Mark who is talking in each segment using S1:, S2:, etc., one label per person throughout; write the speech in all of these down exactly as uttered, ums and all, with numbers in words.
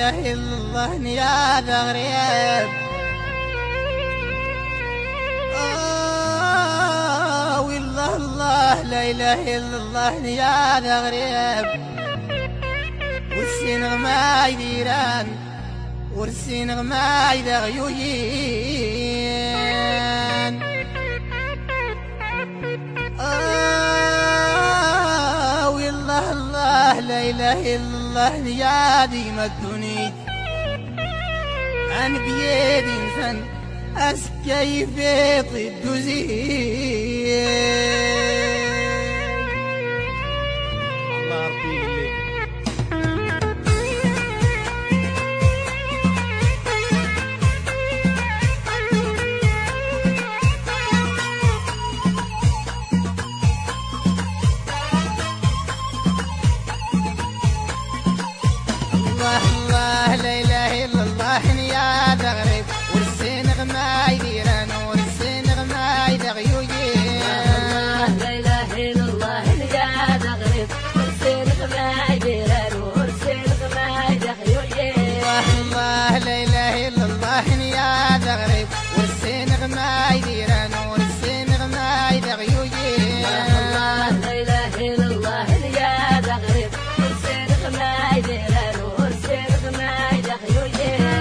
S1: إله إلا الله يا ذا غريب. آه والله الله لا إله إلا الله يا ذا غريب. والسين غما يديران والسين غما يدا غيويين. آه والله الله لا إله إلا الله يا ديما الدنيا. عن بيد إنسان أسكي في الدزين. الله ربي اللي الله الله لا إله إلا الله يا ذا غريب. والسين غما يديران والسين غما يدا غيويين.
S2: الله لا إله إلا الله يا ذا غريب. والسين غما يديران والسين غما يدا غيويين.
S1: الله الله لا إله إلا الله يا ذا غريب. والسين غما يديران والسين غما يدا غيويين.
S2: الله لا إله إلا الله يا ذا غريب. والسين غما يديران والسين غما يدا غيويين.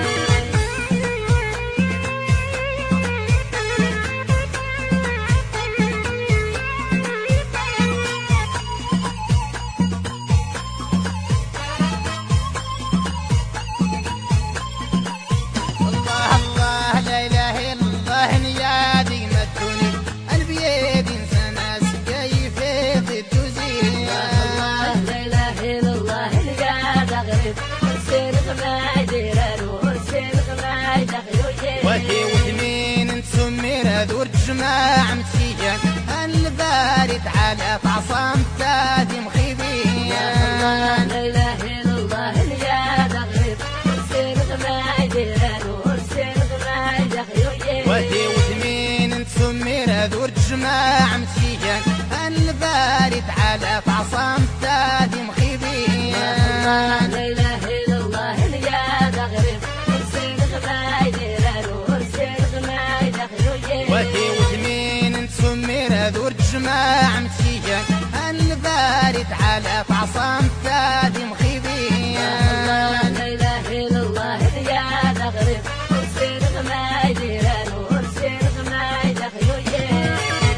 S1: الله الله لا إله إلا الله يا ديما الدنيا. أنا بيد إنسان أسقي في الدزين.
S2: الله لا إله إلا الله يا ذا غريب. والسين غما يديران والسين غما يدا غيويين.
S1: وهي وثمين نسمير ذور جماع متيان. البارد على تعصام تادي مخيبين.
S2: الله لا إله إلا الله يا ذا غريب. والسين غما يديران والسين غما يدا غيويين.
S1: وهي وثمين نسمير ذور جماع متيان. البارد على تعصام تادي مخيبين.
S2: الله لا إله إلا الله يا ذا غريب. والسين غما يديران والسين غما يدا غيويين.
S1: وهي وثمين نسمير ذور جماع متيان. البارد على تعصام تادي مخيبين.
S2: الله لا إله إلا الله يا ذا غريب. والسين غما يديران والسين غما يدا غيويين.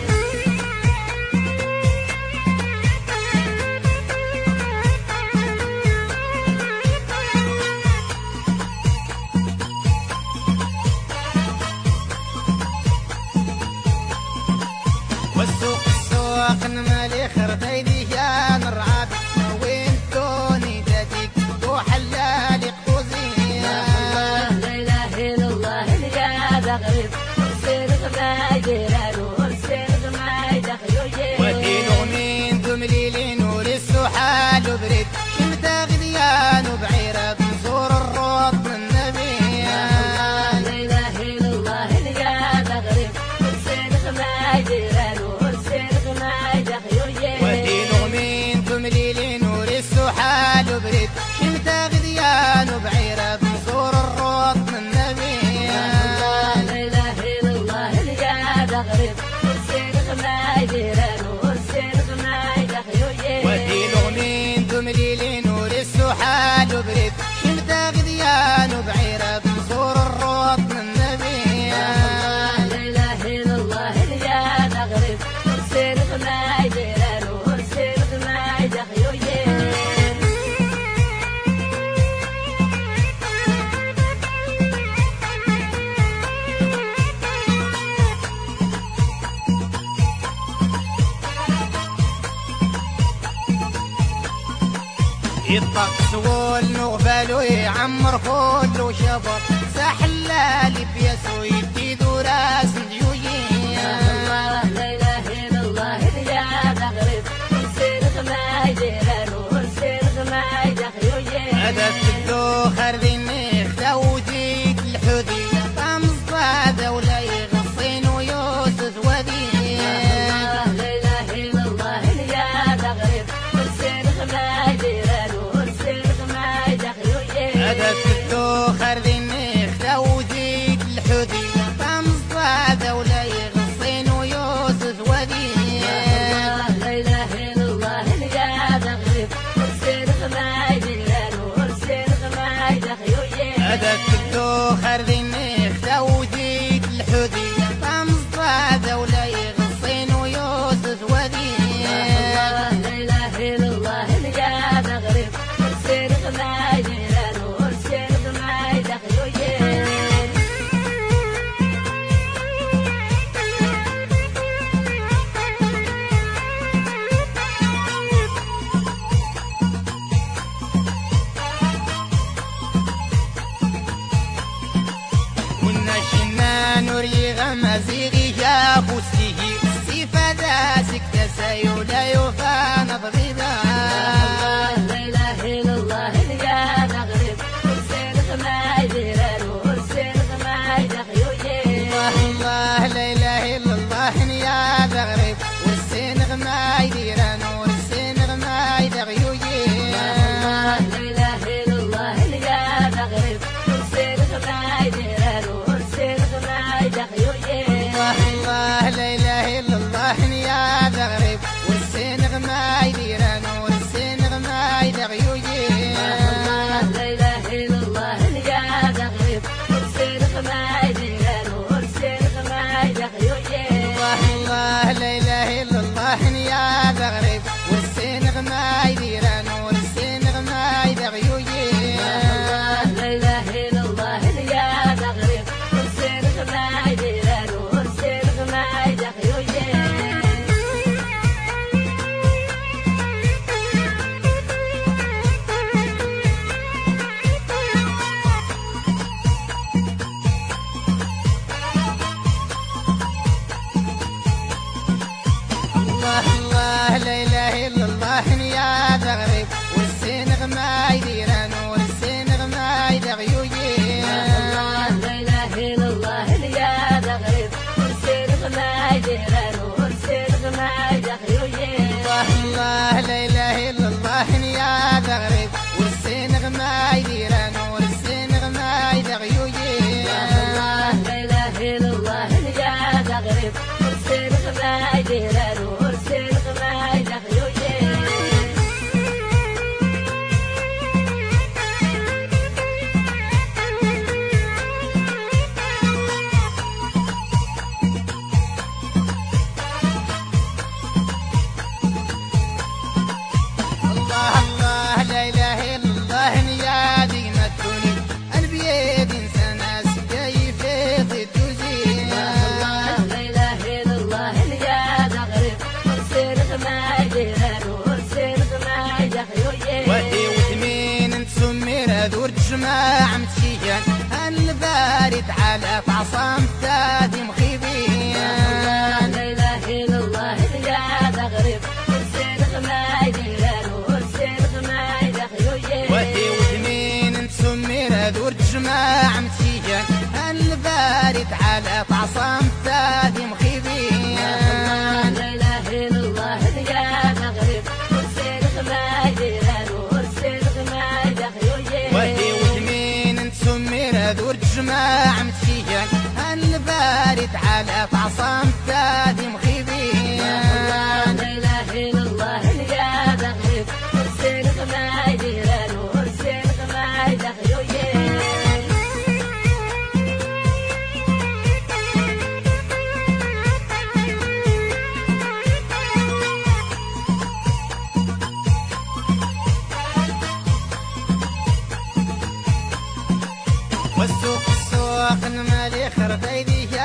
S1: والسوق السوق نمالي خرديدي يا نرعاب. وين توني داديك وحلالي قوزين.
S2: الله لا إله إلا الله يا ذا غريب. والسين غما يديران والسين غما يدا غيويين.
S1: ودين ومين دمليلين ورسو حال وبريد. شمتا غليان وبعيرة نزور الروض من النبي.
S2: الله لا إله إلا الله يا ذا غريب. والسين غما يديران والسين غما يدا غيويين.
S1: ودين ومين دمليلين ورسو حال وبريد. شمتا غليان وبعيرة نزور الروض من النبي.
S2: الله لا إله إلا الله يا ذا غريب. والسين غما يديران والسين غما يدا غيويين.
S1: ودين ومين دمليلين ورسو حال وبريد. شمتا غليان وبعيرة نزور الروض من النبي.
S2: الله لا إله إلا الله يا ذا غريب. والسين غما يديران والسين غما يدا غيويين.
S1: يطقس والنغفل ويعمر كل وشبر. سحلالي بيسو يدي ذو راس ديويين.
S2: الله لا إله إلا الله يا ذا غريب. والسين غما يديران والسين غما يدا غيويين.
S1: هذا الدوخ ذي خدوديك الحدية. طمص ولا يغصين ويوسف ودين.
S2: الله لا إله إلا الله يا ذا غريب. والسين غما يديران والسين غما يدا غيويين.
S1: هذا سيولا يوفان طبيبا
S2: لا إله إلا الله يا مغرب ورسينك ما يديران ورسينك ما يدخيوين
S1: الله لا إله إلا الله يا مغرب ورسينك ما يديران ورسينك ما يدغيوين
S2: لا إله إلا الله يا مغرب ورسينك ما يديران ورسينك ما يدخيوين
S1: الله لا إله إلا الله يا مغرب ورسينك ما يديران ورسينك ما يدغيوين
S2: لا إله إلا الله يا مغرب ورسينك ما يديران ورسينك ما يدخيوين
S1: الله لا إله إلا الله يا مغرب ورسينك ما يديران ورسينك ما يدغيوين
S2: لا إله إلا الله يا مغرب ورسينك ما يديران ورسينك ما يدخيوين
S1: الله الله لا إله إلا الله يا مغرب ورسينك ما يديران ورسينك ما يدغيوين
S2: لا إله إلا الله يا مغرب ورسينك ما يديران ورسينك ما يدخيوين
S1: الله لا إله إلا الله يا مغرب ورسينك ما يديران ورسينك ما يدغيوين
S2: لا إله إلا الله يا مغرب ورسينك ما يديران ورسينك ما يدخيوين
S1: الله الله لا إله إلا الله يا ديما الدنيا البيد إنسان سقاي في ضد وزين
S2: لا إله إلا الله يا مغرب ورسينك ما يديران ورسينك ما يدخيوين
S1: وهي وثمين تسمير ذور جماعة متشيان البارد على عصام تادي مخيبين
S2: لا إله إلا الله يا مغرب ورسينك ما يديران ورسينك ما يدخيوين
S1: وهي وثمين تسمير ذور جماعة متشيان البارد على عصام تادي مخيبين
S2: لا إله إلا الله يا مغرب ورسينك ما يديران ورسينك ما يدخيوين
S1: وهي وثمين تسمير ذور جماعة متشيان البارد على عصام تادي مخيبين
S2: لا إله إلا الله يا مغرب ورسينك ما يديران ورسينك ما يدخيوين
S1: والسوق السوق المالي خرب ايديه